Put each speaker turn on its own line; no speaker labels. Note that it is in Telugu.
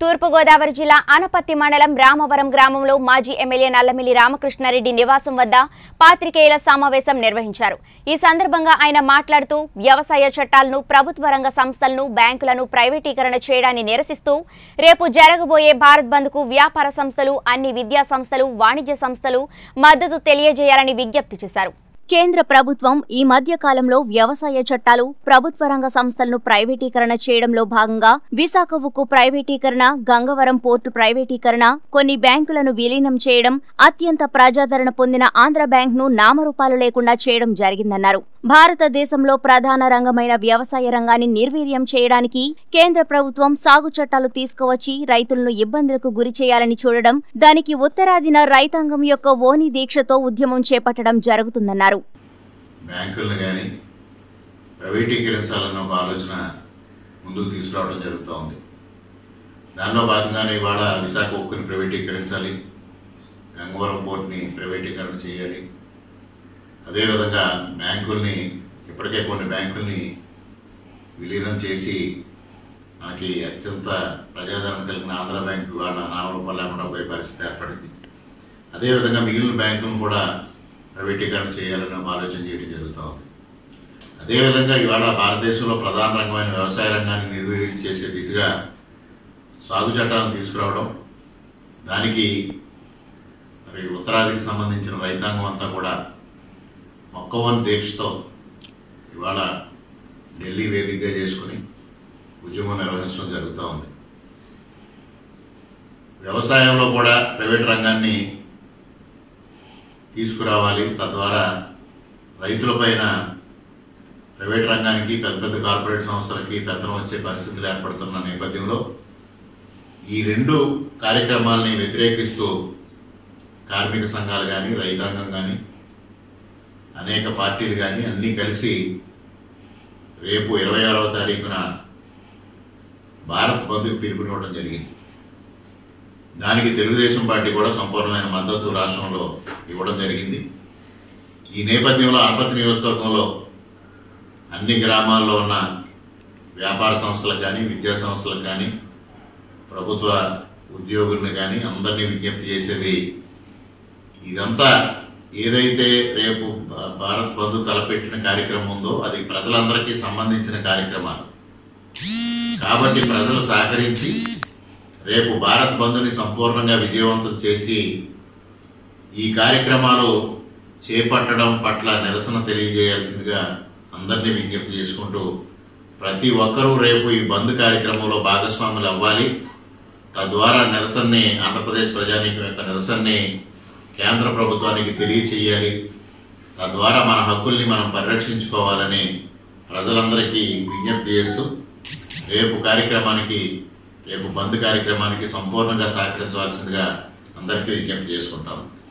తూర్పు గోదావరి జిల్లా ఆనపత్తి మండలం రామవరం గ్రామంలో మాజీ ఎమ్మెల్యే నల్లమిల్లి రామకృష్ణారెడ్డి నివాసం వద్ద పాత్రికేయుల సమావేశం నిర్వహించారు. ఈ సందర్భంగా ఆయన మాట్లాడుతూ వ్యవసాయ చట్టాలను, ప్రభుత్వ రంగ సంస్థలను, బ్యాంకులను ప్రైవేటీకరణ చేయడాన్ని నిరసిస్తూ రేపు జరగబోయే భారత్ బంద్కు వ్యాపార సంస్థలు, అన్ని విద్యా సంస్థలు, వాణిజ్య సంస్థలు మద్దతు తెలియజేయాలని విజ్ఞప్తి చేశారు. కేంద్ర ప్రభుత్వం ఈ మధ్య కాలంలో వ్యవసాయ చట్టాలు, ప్రభుత్వ రంగ సంస్థలను ప్రైవేటీకరణ చేయడంలో భాగంగా విశాఖ ఉక్కు ప్రైవేటీకరణ, గంగవరం పోర్టు ప్రైవేటీకరణ, కొన్ని బ్యాంకులను విలీనం చేయడం, అత్యంత ప్రజాదరణ పొందిన ఆంధ్ర బ్యాంక్ను నామరూపాలు లేకుండా చేయడం జరిగిందన్నారు. భారతదేశంలో ప్రధాన రంగమైన వ్యవసాయ రంగాన్ని నిర్వీర్యం చేయడానికి కేంద్ర ప్రభుత్వం సాగు చట్టాలు తీసుకువచ్చి రైతులను ఇబ్బందులకు గురి చేయాలని చూడడం, దానికి ఉత్తరాదిన రైతాంగం యొక్క ఓని దీక్షతో ఉద్యమం చేపట్టడం జరుగుతుందన్నారు.
బ్యాంకులను కానీ ప్రైవేటీకరించాలన్న ఒక ఆలోచన ముందుకు తీసుకురావడం జరుగుతూ ఉంది. దానిలో భాగంగానే ఇవాళ విశాఖ ఉక్కుని ప్రైవేటీకరించాలి, గంగవరం పోర్టుని ప్రైవేటీకరణ చేయాలి. అదేవిధంగా బ్యాంకుల్ని, ఇప్పటికే కొన్ని బ్యాంకుల్ని విలీనం చేసి మనకి అత్యంత ప్రజాదరణ కలిగిన ఆంధ్ర బ్యాంకు ఇవాళ నామరూపాలు లేకుండా పోయే పరిస్థితి ఏర్పడింది. అదేవిధంగా మిగిలిన బ్యాంకులను కూడా ప్రైవేటీకరణ చేయాలని ఒక ఆలోచన చేయడం జరుగుతూ ఉంది. అదేవిధంగా ఇవాళ భారతదేశంలో ప్రధాన రంగమైన వ్యవసాయ రంగాన్ని నిర్వీర్యం చేసే దిశగా సాగు చట్టాలను తీసుకురావడం, దానికి మరి ఉత్తరాదికి సంబంధించిన రైతాంగం అంతా కూడా మొక్కవోని దీక్షతో ఇవాళ ఢిల్లీ వేదికగా చేసుకుని ఉద్యమం నిర్వహించడం జరుగుతూ ఉంది. వ్యవసాయంలో కూడా ప్రైవేట్ రంగాన్ని తీసుకురావాలి, తద్వారా రైతులపైన ప్రైవేట్ రంగానికి, పెద్ద పెద్ద కార్పొరేట్ సంస్థలకి పెత్తనం వచ్చే పరిస్థితులు ఏర్పడుతున్న నేపథ్యంలో ఈ రెండు కార్యక్రమాలని వ్యతిరేకిస్తూ కార్మిక సంఘాలు కానీ, రైతాంగం కానీ, అనేక పార్టీలు కానీ అన్నీ కలిసి రేపు 26వ తారీఖున భారత్ బంద్కు పిలుపునివ్వడం జరిగింది. దానికి తెలుగుదేశం పార్టీ కూడా సంపూర్ణమైన మద్దతు రాష్ట్రంలో ఇవ్వడం జరిగింది. ఈ నేపథ్యంలో ఆనపత్తి నియోజకవర్గంలో అన్ని గ్రామాల్లో ఉన్న వ్యాపార సంస్థలకు కానీ, విద్యా సంస్థలకు కానీ, ప్రభుత్వ ఉద్యోగులను కానీ అందరినీ విజ్ఞప్తి చేసేది, ఇదంతా ఏదైతే రేపు భారత్ బంద్ తలపెట్టిన కార్యక్రమం ఉందో అది ప్రజలందరికీ సంబంధించిన కార్యక్రమాలు కాబట్టి ప్రజలు సహకరించి రేపు భారత్ బంద్ని సంపూర్ణంగా విజయవంతం చేసి ఈ కార్యక్రమాలు చేపట్టడం పట్ల నిరసన తెలియజేయాల్సిందిగా అందరినీ విజ్ఞప్తి చేసుకుంటూ ప్రతి ఒక్కరూ రేపు ఈ బంద్ కార్యక్రమంలో భాగస్వాములు అవ్వాలి. తద్వారా నిరసనని, ఆంధ్రప్రదేశ్ ప్రజానీకం యొక్క నిరసనని కేంద్ర ప్రభుత్వానికి తెలియచేయాలి. తద్వారా మన హక్కుల్ని మనం పరిరక్షించుకోవాలని ప్రజలందరికీ విజ్ఞప్తి చేస్తూ రేపు బంద్ కార్యక్రమానికి సంపూర్ణంగా సహకరించవలసిందిగా అందరికీ విజ్ఞప్తి చేసుకుంటాను.